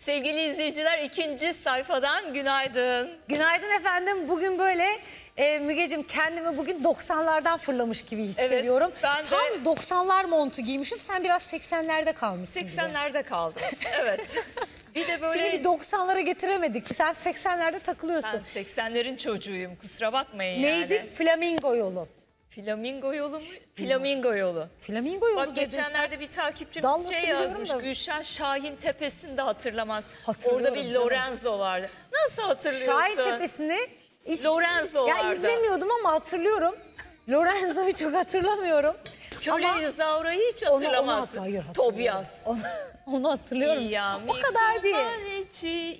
Sevgili izleyiciler, ikinci sayfadan günaydın. Günaydın efendim. Bugün böyle Mügeciğim, kendimi bugün 90'lardan fırlamış gibi hissediyorum. Evet, ben de... Tam 90'lar montu giymişim. Sen biraz 80'lerde kalmışsın. 80'lerde kaldım. Evet. Bir de böyle... Seni bir 90'lara getiremedik. Sen 80'lerde takılıyorsun. Ben 80'lerin çocuğuyum. Kusura bakmayın. Neydi? Yani. Flamingo yolu. Flamingo yolu mu? Flamingo yolu. Flamingo yolu. Bak geçenlerde bir takipçimiz yazmış. Da. Gülşen Şahin Tepesi'ni de hatırlamaz. Hatırlıyorum Orada bir canım. Lorenzo vardı. Nasıl hatırlıyorsun? Şahin Tepesi'ni Lorenzo vardı. Ya izlemiyordum ama hatırlıyorum. Lorenzo'yu çok hatırlamıyorum. Köle İzaura'yı hiç hatırlamazsın. Hayır, Tobias. Onu hatırlıyorum. O kadar değil.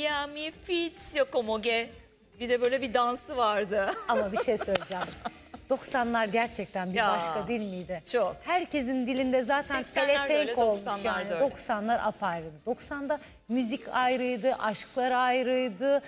Bir de böyle bir dansı vardı. Ama bir şey söyleyeceğim. 90'lar gerçekten bir başka değil miydi? Çok. Herkesin dilinde zaten pelesenk olmuş yani. 90'lar apayrıydı. 90'da müzik ayrıydı, aşklar ayrıydı.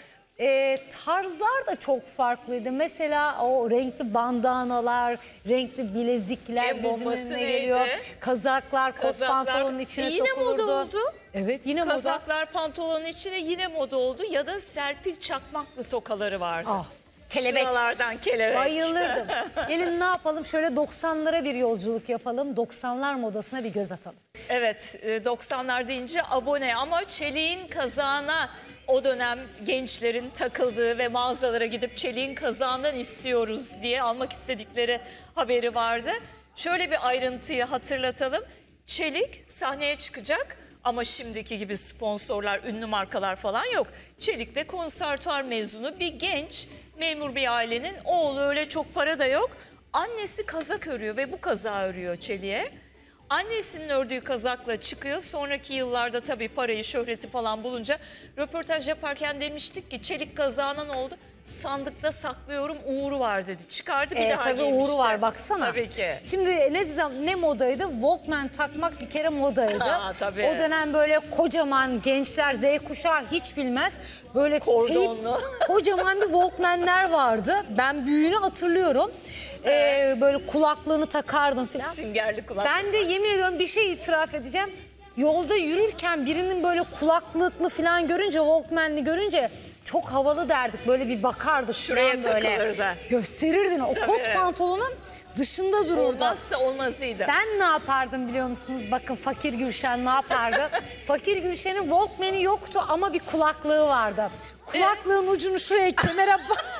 Tarzlar da çok farklıydı. Mesela o renkli bandanalar, renkli bilezikler gözümün önüne geliyor. Kazaklar, kot pantolonun içine sokulurdu. Yine moda oldu. Evet, yine moda. Kazaklar pantolonun içine yine moda oldu. Ya da Serpil Çakmaklı tokaları vardı. Ah. Kelebek. Şuralardan kelebek. Bayılırdım. Gelin ne yapalım? Şöyle 90'lara bir yolculuk yapalım. 90'lar modasına bir göz atalım. Evet, 90'lar deyince abone ama çeliğin kazağına o dönem gençlerin takıldığı ve mağazalara gidip çeliğin kazağından istiyoruz diye almak istedikleri haberi vardı. Şöyle bir ayrıntıyı hatırlatalım. Çelik sahneye çıkacak. Ama şimdiki gibi sponsorlar, ünlü markalar falan yok. Çelik'te konservatuar mezunu bir genç memur bir ailenin oğlu, öyle çok para da yok. Annesi kazak örüyor ve bu kazağı örüyor Çelik'e. Annesinin ördüğü kazakla çıkıyor. Sonraki yıllarda tabii parayı, şöhreti falan bulunca röportaj yaparken demiştik ki Çelik kazağına ne oldu? Sandıkta saklıyorum, uğuru var dedi. Çıkardı bir daha tabii giymişti. uğuru var baksana. Tabii ki. Şimdi ne modaydı? Walkman takmak bir kere modaydı. Tabii. O dönem böyle kocaman gençler, Z kuşağı hiç bilmez. Böyle kordonlu. Kocaman bir Walkman'ler vardı. Ben büyüğünü hatırlıyorum. Böyle kulaklığını takardım falan. Süngerli kulak. Ben de yemin ediyorum bir şey itiraf edeceğim. Yolda yürürken birinin böyle kulaklıklı falan görünce, Walkman'li görünce çok havalı derdik. Böyle bir bakardık. Şuraya takılırdı. Gösterirdin. O kot pantolonun dışında dururdu. Olmazsa olmazıydı. Ben ne yapardım biliyor musunuz? Bakın Fakir Gülşen ne yapardı? Fakir Gülşen'in Walkman'i yoktu ama bir kulaklığı vardı. Kulaklığın ucunu şuraya kemere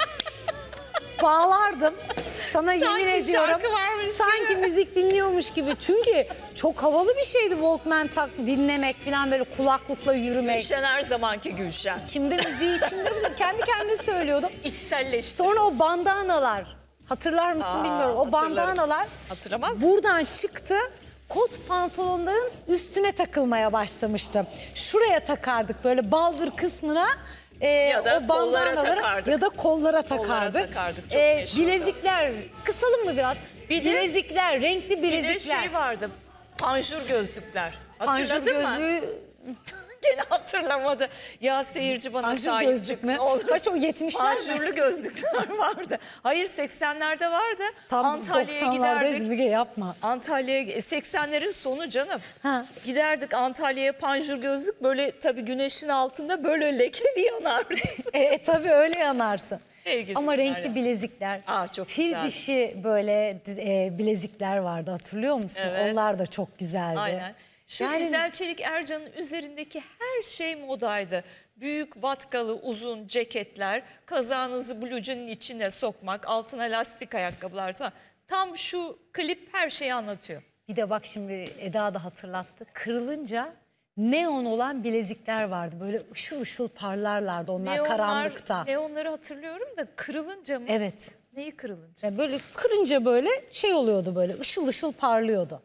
bağlardım. Sana yemin ediyorum sanki müzik dinliyormuş gibi. Çünkü çok havalı bir şeydi Walkman dinlemek falan, böyle kulaklıkla yürümek. Gülşen her zamanki Gülşen. İçimde müziği, kendi kendime söylüyordum. İçselleşti. Sonra o bandanalar, hatırlar mısın bilmiyorum. O bandanalar buradan çıktı. Kot pantolonların üstüne takılmaya başlamıştı. Şuraya takardık böyle baldır kısmına. Ya da o bandanaları ya da kollara takardık. Bilezikler, kısalım mı biraz? Bilezikler, renkli bilezikler. Bir de şey vardı, panjur gözlükler. Panjur gözlüğü... Gene hatırlamadı. Ya seyirci bana sahip gözlük mü? Kaç o 70'ler mi? Panjurlu gözlükler vardı. Hayır 80'lerde vardı. Tam Antalya'ya 90'lardayız giderdik. Müge, yapma. Antalya'ya 80'lerin sonu canım. Ha. Giderdik Antalya'ya, panjur gözlük böyle tabii güneşin altında böyle lekeli yanardı. Tabii öyle yanarsın. Ama renkli yani. Bilezikler, çok fil güzeldi. dişi böyle bilezikler vardı, hatırlıyor musun? Evet. Onlar da çok güzeldi. Aynen. Şu İzel Çelik Ercan'ın üzerindeki her şey modaydı. Büyük vatkalı uzun ceketler, kazağınızı blue'cunun içine sokmak, altına lastik ayakkabılar falan. Tam şu klip her şeyi anlatıyor. Bir de bak şimdi Eda da hatırlattı. Kırılınca neon olan bilezikler vardı. Böyle ışıl ışıl parlarlardı onlar karanlıkta. Neonları hatırlıyorum da kırılınca mı? Evet. Neyi kırılınca? Yani böyle kırınca böyle şey oluyordu, böyle ışıl ışıl parlıyordu.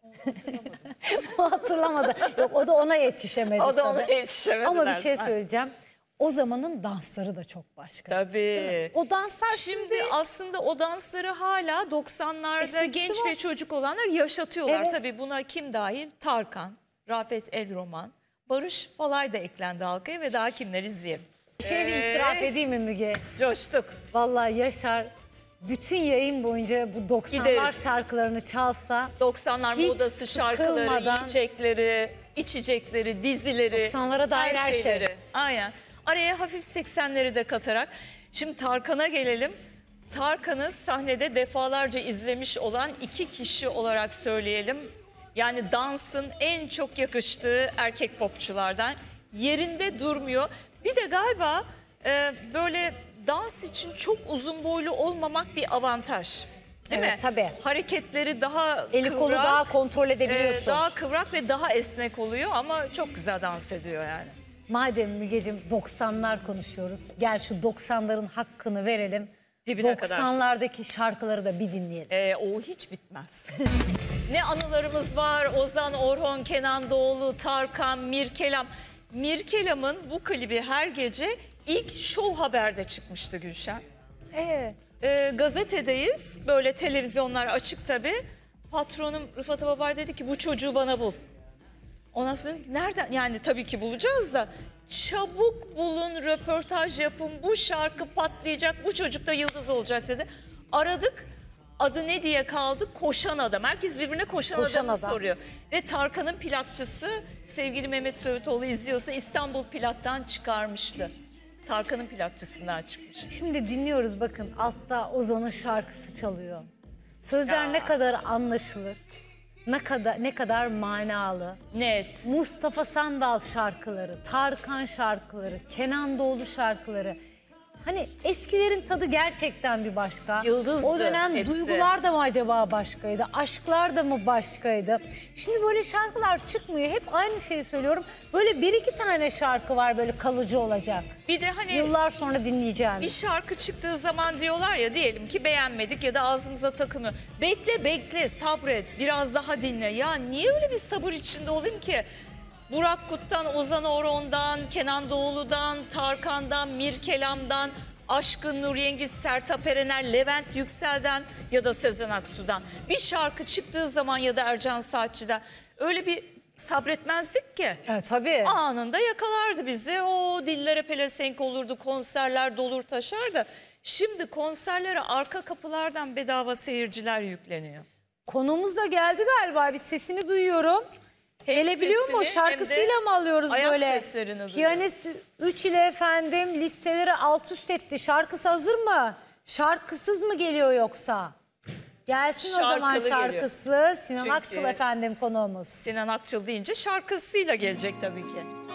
O hatırlamadı. Yok, o da ona yetişemedi. O da ona yetişemedi. Ama bir şey söyleyeceğim. O zamanın dansları da çok başka. Tabii. O danslar şimdi aslında o dansları hala 90'larda genç ve çocuk olanlar yaşatıyorlar. Evet. Tabii buna kim dahil? Tarkan, Rafet El Roman, Barış Falay da eklendi halkaya ve daha kimler izleyelim. Bir şey itiraf edeyim mi Müge? Coştuk. Vallahi Yaşar bütün yayın boyunca bu 90'lar şarkılarını çalsa 90'lar modası şarkıları, yiyecekleri. içecekleri, dizileri, 90'lara dair her şey. şeyleri. Aynen. Araya hafif 80'leri de katarak. Şimdi Tarkan'a gelelim. Tarkan'ı sahnede defalarca izlemiş olan 2 kişi olarak söyleyelim. Yani dansın en çok yakıştığı erkek popçulardan. Yerinde durmuyor. Bir de galiba böyle dans için çok uzun boylu olmamak bir avantaj. Değil Evet, mi? tabii. Hareketleri daha Eli kıvrak, kolu daha kontrol edebiliyorsun. daha kıvrak ve daha esnek oluyor ama çok güzel dans ediyor yani. Madem Mügeciğim 90'lar konuşuyoruz. Gel şu 90'ların hakkını verelim. Dibine kadar. 90'lardaki şarkıları da bir dinleyelim. O hiç bitmez. Ne anılarımız var. Ozan Orhon, Kenan Doğulu, Tarkan, Mirkelam. Mirkelam'ın bu klibi her gece ilk Show Haber'de çıkmıştı Gülşen. Gazetedeyiz. Böyle televizyonlar açık tabii. Patronum Rıfat Ababay dedi ki bu çocuğu bana bul. Ondan sonra dedim ki nereden? Yani tabii ki bulacağız da. Çabuk bulun, röportaj yapın. Bu şarkı patlayacak. Bu çocuk da yıldız olacak dedi. Aradık. Adı ne diye kaldı? Koşan Adam. Herkes birbirine koşan adamı soruyor. Ve Tarkan'ın plakçısı sevgili Mehmet Söğütoğlu izliyorsa İstanbul plaktan çıkarmıştı. Tarkan'ın plakçısından çıkmıştı. Şimdi dinliyoruz bakın altta Ozan'ın şarkısı çalıyor. Sözler Ya. ne kadar anlaşılır, ne kadar manalı. Net. Mustafa Sandal şarkıları, Tarkan şarkıları, Kenan Doğulu şarkıları. Hani eskilerin tadı gerçekten bir başka. Yıldızdı O dönem hepsi. duygular da mı acaba başkaydı? Aşklar da mı başkaydı? Şimdi böyle şarkılar çıkmıyor. Hep aynı şeyi söylüyorum. Böyle bir iki tane şarkı var böyle kalıcı olacak. Bir de hani Yıllar sonra dinleyeceğim. bir şarkı çıktığı zaman diyorlar ya diyelim ki beğenmedik ya da ağzımıza takılmıyor. Bekle sabret biraz daha dinle. Ya niye öyle bir sabır içinde olayım ki? Burak Kut'tan, Ozan Orhon'dan, Kenan Doğulu'dan, Tarkan'dan, Mirkelam'dan, Aşkın Nur Yengiz, Sertab Erener, Levent Yüksel'den ya da Sezen Aksu'dan. Bir şarkı çıktığı zaman ya da Ercan Saatçı'dan öyle bir sabretmezdik ki. Evet, tabii. Anında yakalardı bizi. O dillere pelesenk olurdu, konserler dolur taşardı. Şimdi konserlere arka kapılardan bedava seyirciler yükleniyor. Konuğumuz da geldi galiba. Bir sesini duyuyorum. Hem Gelebiliyor mu? sesini Şarkısıyla hem de mı alıyoruz ayak böyle? seslerini duyuyorum. Piyanist 3 ile efendim listeleri alt üst etti. Şarkısı hazır mı? Şarkısız mı geliyor yoksa? Gelsin o zaman Şarkılı şarkısı. Sinan Çünkü Akçıl efendim konuğumuz. Sinan Akçıl deyince şarkısıyla gelecek tabii ki.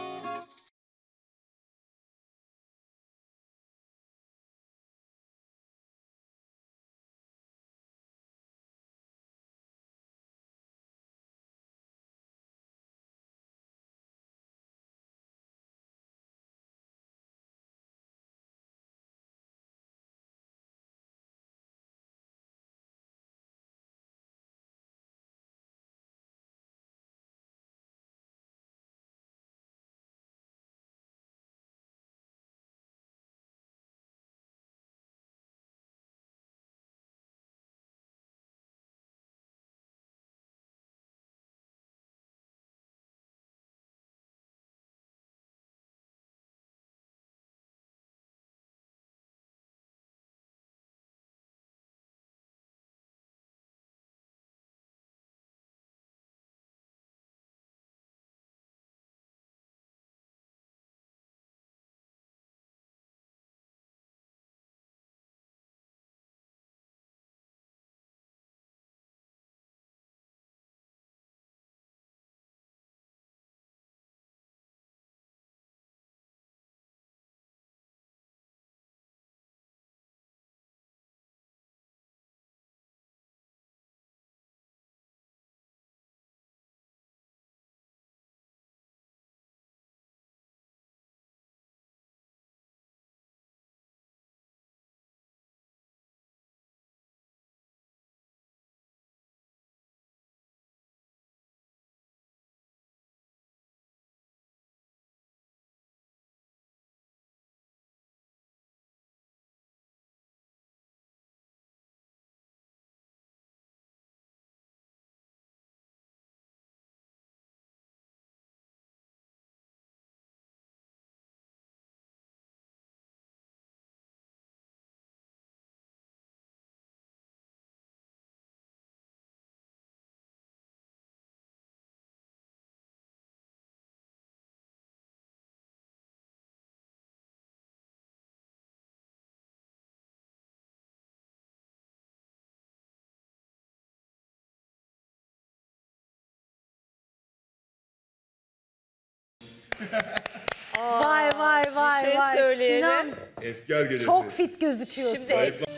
Vay vay vay Bir şey vay. söyleyelim. Sinan Efkar gecesi. çok fit gözüküyorsun. Şimdi